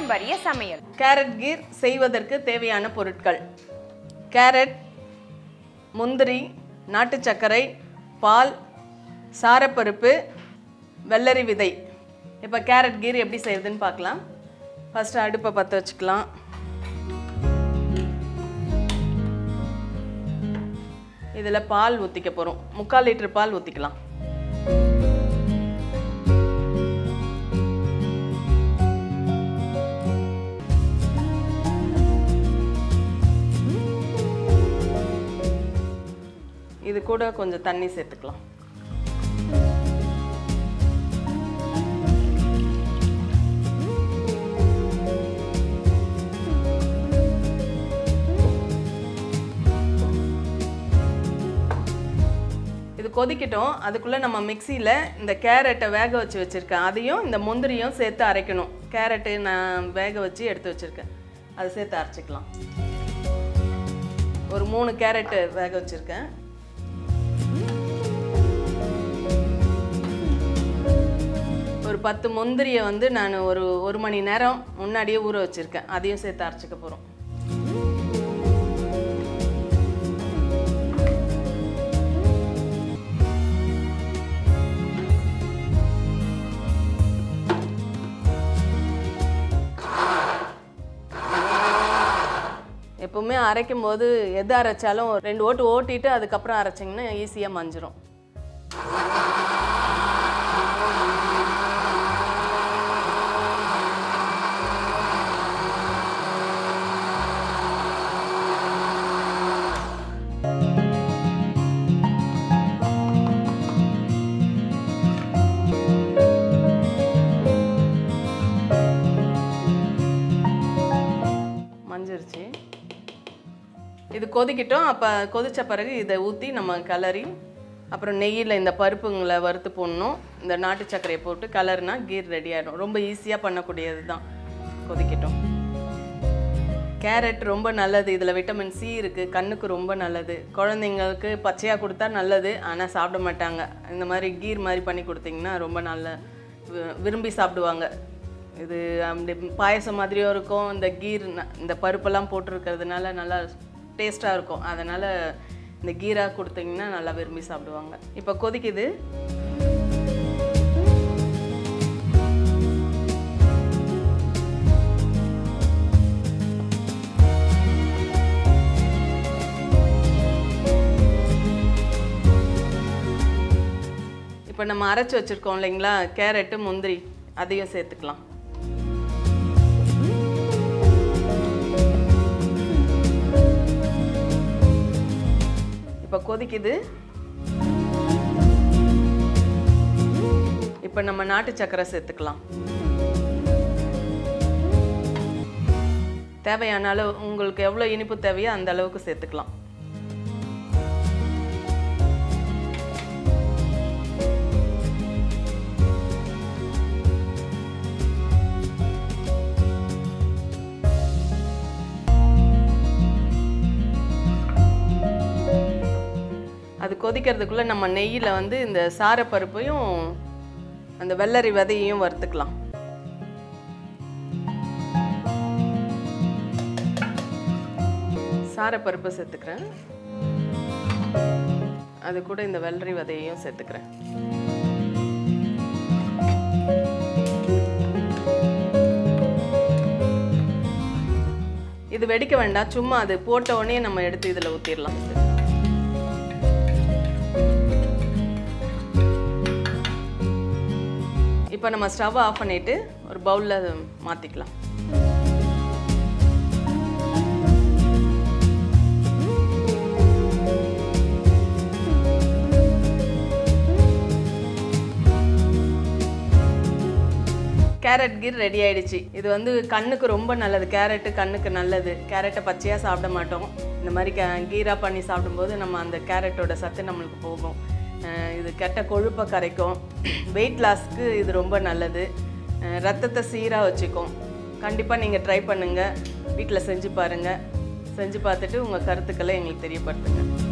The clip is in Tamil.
பாரம்பரிய சமையல். கேரட் கீர் செய்வதற்கு தேவையான பொருட்கள்: கேரட், முந்திரி, நாட்டு சர்க்கரை, பால், சாரப்பருப்பு, வெள்ளரி விதை. இப்போ கேரட் கீர் எப்படி செய்யுதுன்னு பார்க்கலாம். ஃபஸ்ட்டு அடுப்பை பற்ற வச்சுக்கலாம். இதில் பால் ஊற்றிக்க போகிறோம். 3/4 லிட்டர் பால் ஊற்றிக்கலாம். இது கூட கொஞ்சம் தண்ணி சேர்த்துக்கலாம். இது கொதிக்கட்டும். அதுக்குள்ளே நம்ம மிக்சியில் இந்த கேரட்டை வேக வச்சு வச்சுருக்கேன், அதையும் இந்த முந்திரியும் சேர்த்து அரைக்கணும். கேரட்டு நான் வேக வச்சு எடுத்து வச்சுருக்கேன், அதை சேர்த்து அரைச்சிக்கலாம். ஒரு 3 கேரட்டு வேக வச்சுருக்கேன். ஒரு 10 முந்திரியை வந்து நான் ஒரு மணி நேரம் முன்னாடியே ஊற வச்சுருக்கேன், அதையும் சேர்த்து அரைச்சிக்க போகிறோம். எப்பவுமே அரைக்கும் போது எது அரைச்சாலும் 2 ஓட்டு ஓட்டிட்டு அதுக்கப்புறம் அரைச்சிங்கன்னா ஈஸியாக மஞ்சிரும். மஞ்சிருச்சு. இது கொதிக்கட்டும். அப்போ கொதித்த பிறகு இதை ஊற்றி நம்ம கிளறி, அப்புறம் நெய்யில் இந்த பருப்புங்களை வறுத்து போடணும். இந்த நாட்டு சர்க்கரையை போட்டு கலர்னா கீர் ரெடி ஆகிடும். ரொம்ப ஈஸியாக பண்ணக்கூடியது தான். கொதிக்கட்டும். கேரட் ரொம்ப நல்லது, இதில் விட்டமின் சி இருக்குது, கண்ணுக்கு ரொம்ப நல்லது. குழந்தைங்களுக்கு பச்சையாக கொடுத்தா நல்லது, ஆனால் சாப்பிட மாட்டாங்க. இந்த மாதிரி கீர் மாதிரி பண்ணி கொடுத்தீங்கன்னா ரொம்ப நல்ல விரும்பி சாப்பிடுவாங்க. இது அப்படி பாயசம் மாதிரியும் இருக்கும். இந்த கீர் இந்த பருப்பெல்லாம் போட்டிருக்கிறதுனால நல்லா டேஸ்ட்டாக இருக்கும். அதனால் இந்த கீராக கொடுத்தீங்கன்னா நல்லா விரும்பி சாப்பிடுவாங்க. இப்போ கொதிக்குது. இப்போ நம்ம அரைச்சி வச்சுருக்கோம் இல்லைங்களா, கேரட்டு முந்திரி, அதையும் சேர்த்துக்கலாம். இப்போ கொதிக்குது. இப்போ நம்ம நாட்டு சர்க்கரை சேர்த்துக்கலாம். தேவையான அளவு, உங்களுக்கு எவ்வளோ இனிப்பு தேவையோ அந்த அளவுக்கு சேர்த்துக்கலாம். அது கொதிக்கிறதுக்குள்ளே நம்ம நெய்யில் வந்து இந்த சாரப்பருப்பையும் அந்த வெள்ளரி விதையையும் வறுத்துக்கலாம். சாரப்பருப்பை சேர்த்துக்கிறேன், அது கூட இந்த வெள்ளரி விதையையும் சேர்த்துக்கிறேன். இது வெடிக்க வேண்டாம், சும்மா அது போட்ட உடனே நம்ம எடுத்து இதில் ஊற்றிடலாம். இப்போ நம்ம ஸ்டவ் ஆஃப் பண்ணிவிட்டு ஒரு பவுலில் மாற்றிக்கலாம். கேரட் கீர் ரெடி ஆகிடுச்சு. இது வந்து கண்ணுக்கு ரொம்ப நல்லது. கேரட்டு கண்ணுக்கு நல்லது. கேரட்டை பச்சையாக சாப்பிட மாட்டோம். இந்த மாதிரி கீராக பண்ணி சாப்பிடும்போது நம்ம அந்த கேரட்டோட சத்து நம்மளுக்கு போகும். இது கெட்ட கொழுப்பை கரைக்கும். வெயிட் லாஸ்க்கு இது ரொம்ப நல்லது. ரத்தத்தை சீராக வச்சுக்கும். கண்டிப்பாக நீங்கள் ட்ரை பண்ணுங்கள், வீட்டில் செஞ்சு பாருங்கள். செஞ்சு பார்த்துட்டு உங்கள் கருத்துக்களை எங்களுக்கு தெரியப்படுத்துங்க.